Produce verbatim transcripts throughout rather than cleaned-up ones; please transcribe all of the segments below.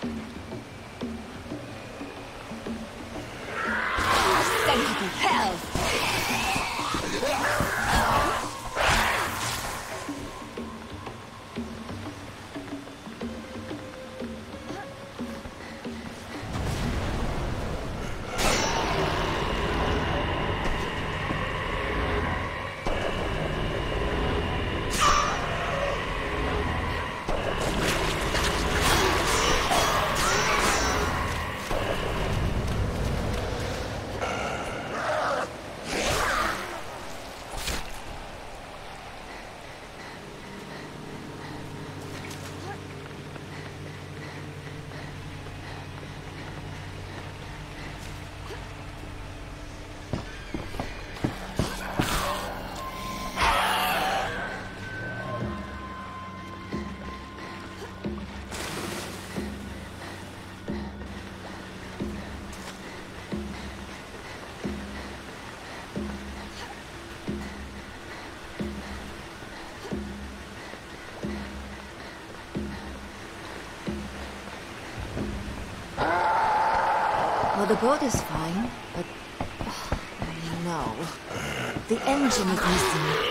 Send you to hell! Well, the boat is fine, but... no. The engine is missing.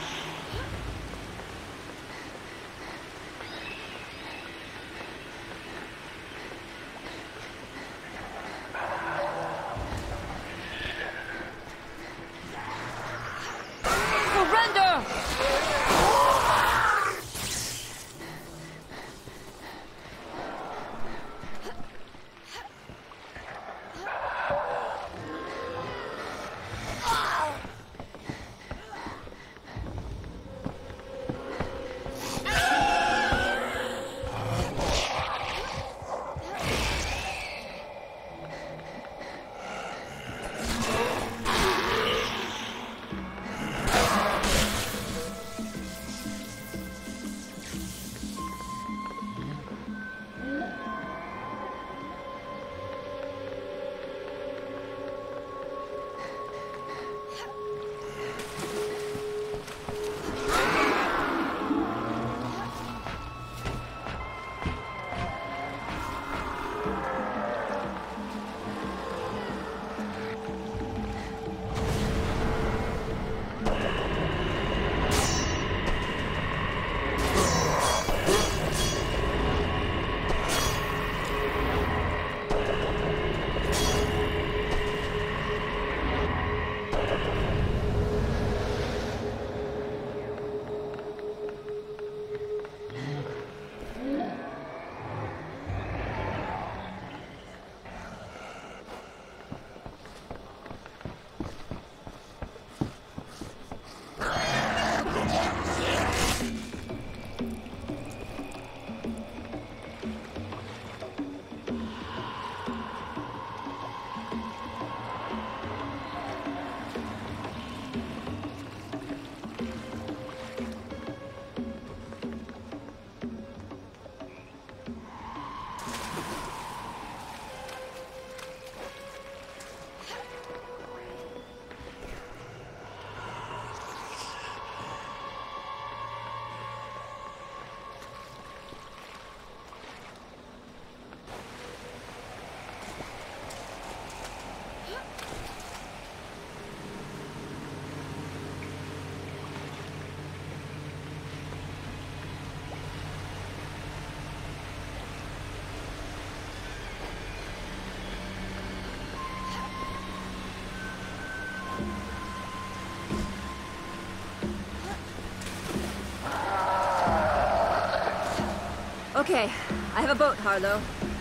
Okay, I have a boat, Harlow.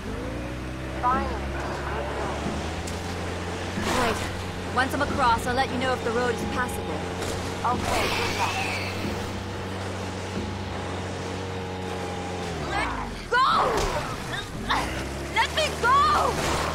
Finally. Right. Once I'm across, I'll let you know if the road is passable. Okay, good luck. Let go! Let me go!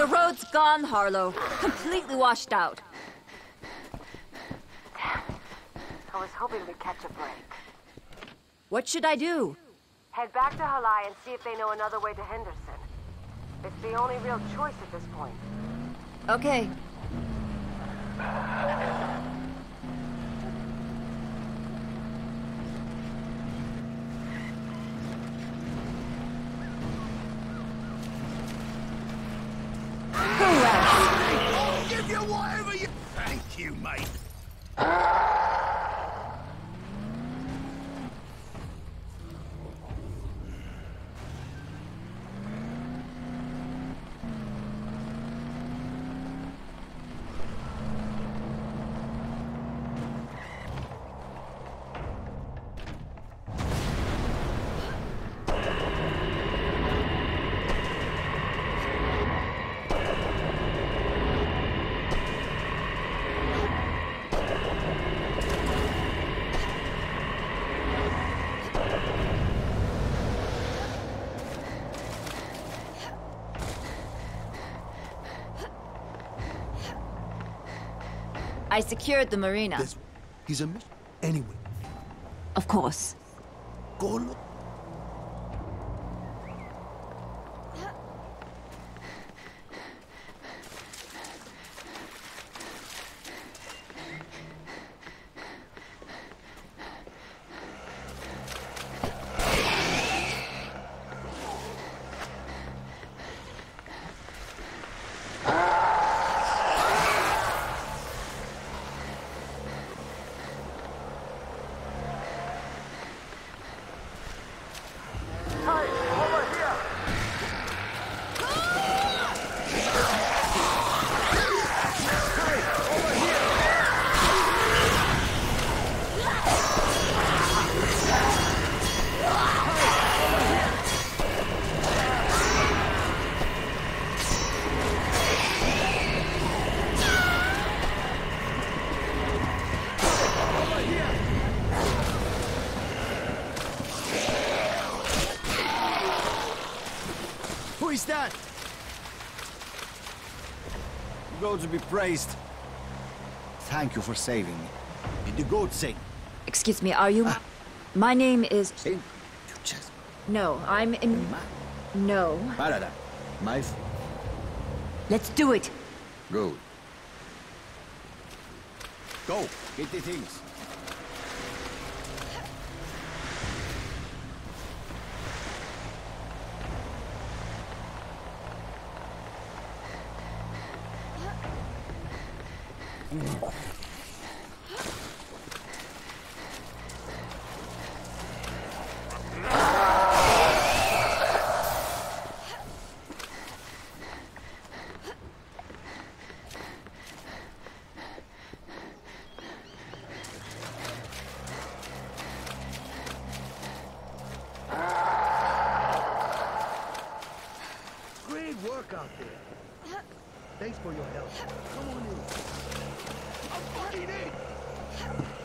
The road's gone, Harlow. Completely washed out. I was hoping to catch a break. What should I do? Head back to Halai and see if they know another way to Henderson. It's the only real choice at this point. Okay. I'll give you whatever you... Thank you, mate. I secured the marina. This... He's a... mis- Anyway, Of course. go look. Who is that? Gods be praised. Thank you for saving me. Did the goat sing? Excuse me, are you... My name is... Sing? You just... No, I'm in... No. Parada. My... f- Let's do it. Good. Go. Get the things. Great work out there. Thanks for your help. Come on in. I'm fucking in.